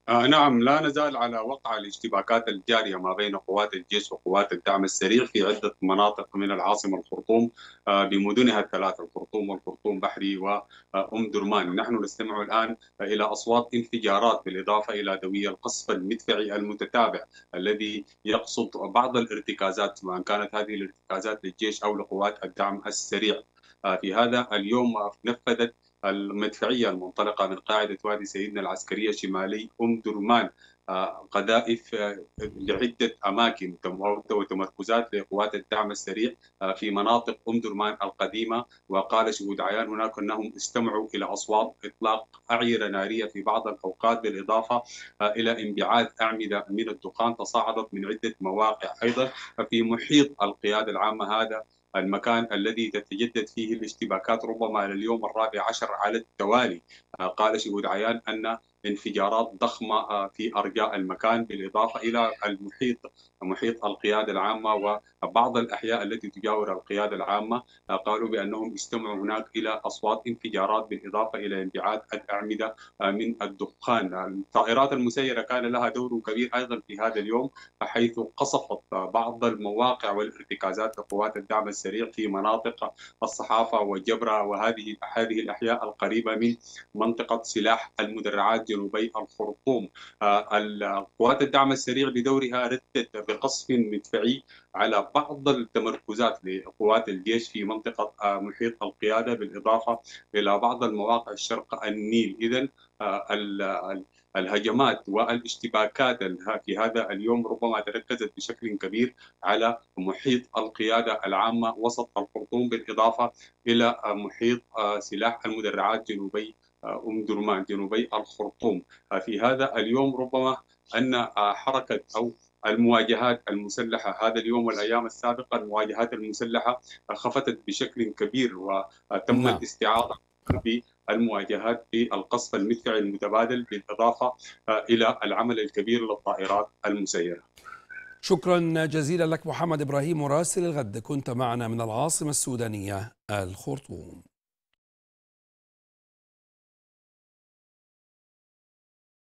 نعم، لا نزال على وقع الاشتباكات الجارية ما بين قوات الجيش وقوات الدعم السريع في عدة مناطق من العاصمة الخرطوم بمدنها الثلاثة: الخرطوم والخرطوم بحري وأم درمان. نحن نستمع الآن إلى أصوات انفجارات، بالإضافة إلى دوي القصف المدفعي المتتابع الذي يقصد بعض الارتكازات، سواء كانت هذه الارتكازات للجيش أو لقوات الدعم السريع. في هذا اليوم نفذت المدفعية المنطلقة من قاعدة وادي سيدنا العسكرية شمالي أم درمان قذائف لعدة أماكن وتمركزات لقوات الدعم السريع في مناطق أم درمان القديمة. وقال شهود عيان هناك أنهم استمعوا إلى أصوات إطلاق أعيرة نارية في بعض الأوقات، بالإضافة إلى انبعاث أعمدة من الدخان تصاعدت من عدة مواقع أيضا في محيط القيادة العامة، هذا المكان الذي تتجدد فيه الاشتباكات ربما لليوم الرابع عشر على التوالي. قال شهود عيان أن انفجارات ضخمة في أرجاء المكان، بالإضافة إلى محيط القيادة العامة وبعض الأحياء التي تجاور القيادة العامة. قالوا بأنهم استمعوا هناك إلى أصوات انفجارات، بالإضافة إلى انبعاث الأعمدة من الدخان. الطائرات المسيرة كان لها دور كبير أيضا في هذا اليوم، حيث قصفت بعض المواقع والارتكازات لقوات الدعم السريع في مناطق الصحافة وجبرة وهذه الأحياء القريبة من منطقة سلاح المدرعات جنوبي الخرطوم. قوات الدعم السريع بدورها ردت بقصف مدفعي على بعض التمركزات لقوات الجيش في منطقة محيط القيادة، بالإضافة إلى بعض المواقع شرق النيل. إذن الهجمات والاشتباكات في هذا اليوم ربما تركزت بشكل كبير على محيط القيادة العامة وسط الخرطوم، بالإضافة إلى محيط سلاح المدرعات جنوبي أم درمان جنوبي الخرطوم. في هذا اليوم ربما أن حركة أو المواجهات المسلحة هذا اليوم والأيام السابقة، المواجهات المسلحة خفتت بشكل كبير، وتم نعم. الاستعاضة بالمواجهات بالقصف المدفعي المتبادل، بالإضافة إلى العمل الكبير للطائرات المسيرة. شكرا جزيلا لك محمد إبراهيم مراسل الغد، كنت معنا من العاصمة السودانية الخرطوم.